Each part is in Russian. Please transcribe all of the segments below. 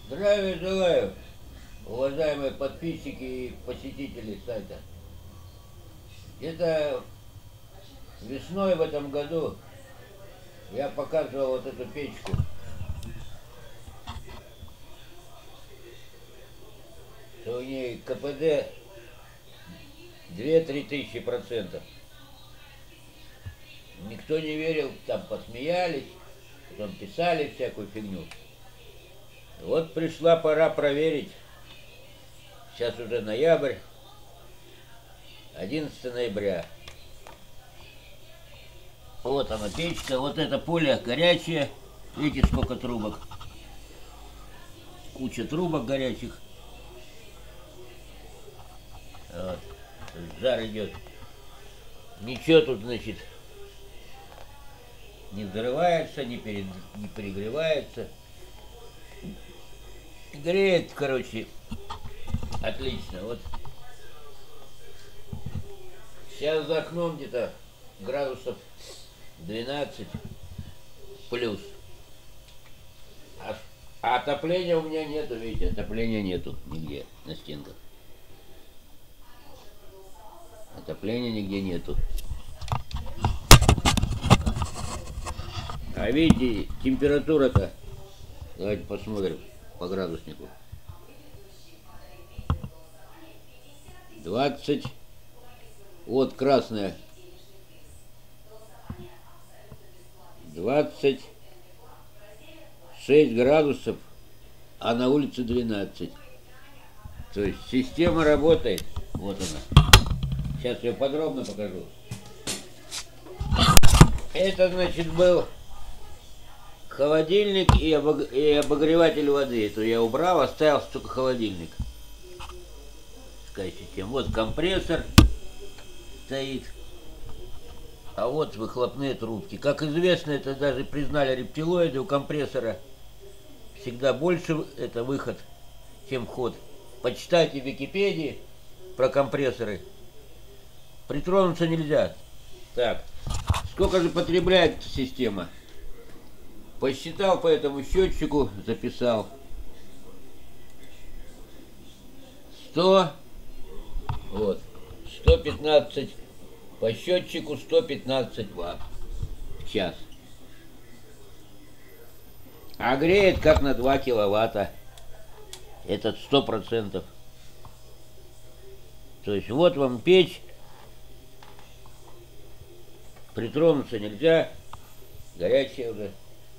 Здравия желаю, уважаемые подписчики и посетители сайта. Где-то весной в этом году я показывал вот эту печку. Что у ней КПД 2-3 тысячи процентов. Никто не верил, там посмеялись, потом писали всякую фигню. Вот пришла пора проверить. Сейчас уже ноябрь, 11 ноября. Вот она печка, вот это поле горячее. Видите, сколько трубок. Куча трубок горячих. Вот. Жар идет. Ничего тут, значит, не взрывается, не перегревается. Греет, короче, отлично. Вот сейчас за окном где-то градусов 12 плюс. А отопления у меня нету, видите, отопления нету нигде на стенках. Отопления нигде нету. А видите, температура-то, давайте посмотрим по градуснику. 20, вот красная, 26 градусов, а на улице 12. То есть система работает. Вот она. Сейчас я подробно покажу. Это, значит, был холодильник и обогреватель воды. Это я убрал, оставил только холодильник. Такая система. Вот компрессор стоит. А вот выхлопные трубки. Как известно, это даже признали рептилоиды, у компрессора всегда больше это выход, чем вход. Почитайте в Википедии про компрессоры. Притронуться нельзя. Так, сколько же потребляет эта система? Посчитал по этому счетчику, записал. 100, вот, 115, по счетчику 115 ватт в час. А греет как на 2 киловатта. Этот 100%. То есть вот вам печь. Притронуться нельзя. Горячая уже.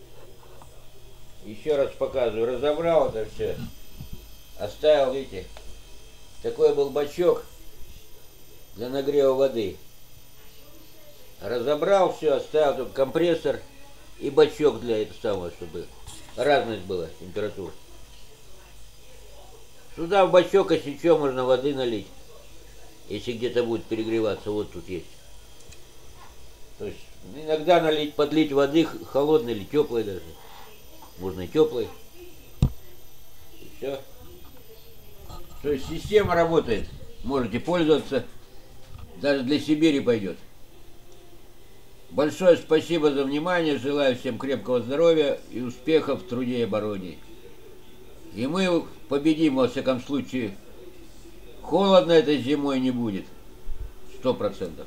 Еще раз показываю. Разобрал это все. Оставил, видите. Такой был бачок для нагрева воды. Разобрал все, оставил тут компрессор и бачок для этого самого, чтобы разность была температура. Сюда в бачок, если что, можно воды налить. Если где-то будет перегреваться, вот тут есть. То есть иногда налить, подлить воды холодной или теплой даже. Можно и теплой. И все. То есть система работает. Можете пользоваться. Даже для Сибири пойдет. Большое спасибо за внимание. Желаю всем крепкого здоровья и успехов в труде и обороне. И мы победим, во всяком случае. Холодно этой зимой не будет. 100%.